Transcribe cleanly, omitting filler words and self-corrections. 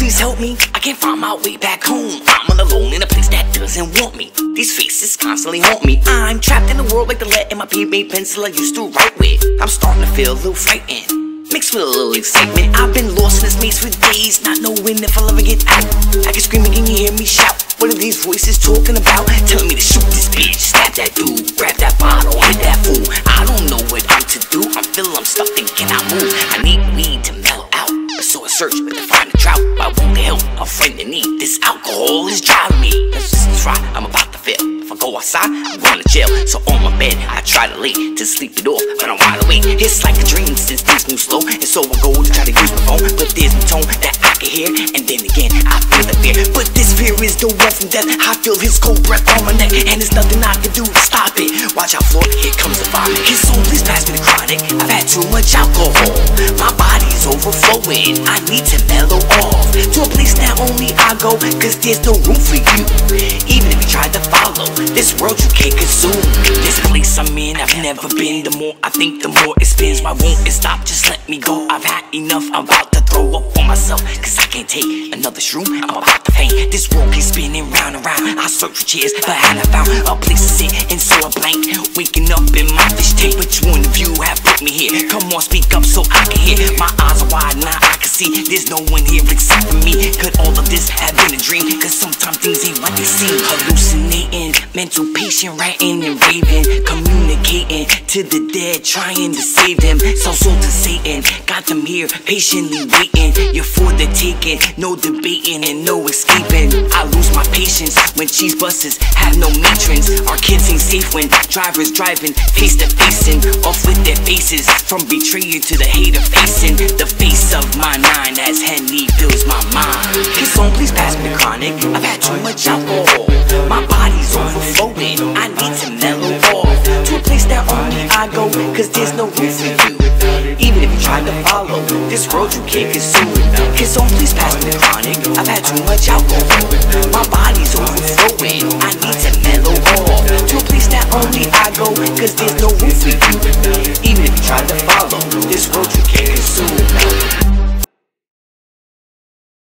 please help me? I can't find my way back home. I'm all alone in a place that doesn't want me. These faces constantly haunt me. I'm trapped in the world like the lead in my PB pencil I used to write with. I'm starting to feel a little frightened, mixed with a little excitement. I've been lost in this maze for days, not knowing if I'll ever get out. I can scream and can you hear me shout? What are these voices talking about? Telling me to shoot this bitch, stab that dude, grab that bottle, hit that fool. I don't know what I'm to do. I'm stuck thinking I'll move. I need weed to mellow out, so I search but to find a drought. Why won't they help a friend in need? This alcohol is driving me. Let's just try, I'm about to fail. If I go outside, I'm going to jail. So on my bed, I try to lay to sleep it off, but I'm wide awake. It's like a dream since things move slow, and so I go to try to use my phone, but there's no tone that I can hear, and then again I feel the fear. But this fear is the one from death. I feel his cold breath on my neck, and there's nothing I can do to stop it. Watch out, Lord, here comes the vomit. His soul, please pass me the chronic. I've had too much alcohol, my body's overflowing. I need to mellow off to a place that only I go, cause there's no room for you. Even if you try to follow this world, you can't consume. This place I'm in, I've never been. The more I think, the more it spins. Why won't it stop? Just let me go. I've had enough, I'm about to throw up on myself, cause I can't take another shroom. I'm about to faint. This world keeps spinning round and round. I search for chairs, but haven't found a place to sit, and so I blank, waking up in my fish tank. Which one of you have put me here? Come on, speak up so I can hear. My eyes are wide, now I can see there's no one here except for me. Could all of this have been a dream? Cause sometimes things ain't what they seem. Hallucinating, mental patient, writing and raving, communicating to the dead, trying to save them. Soul to Satan, got them here patiently waiting. You're for the taking, no debating and no escaping. I lose my patience when cheese buses have no matrons. Our kids ain't safe when drivers driving face to facing off with their faces. From betrayer to the hater facing the face of my nine as Henny fills my mind. His song, please pass me the chronic. I've had too much alcohol, my body's overflowing. I need to mellow off to a place that only I go, cause there's no room for you. Even if you try to follow this world, you can't consume. His song, please pass me the chronic. I've had too much alcohol, my body's overflowing. I need to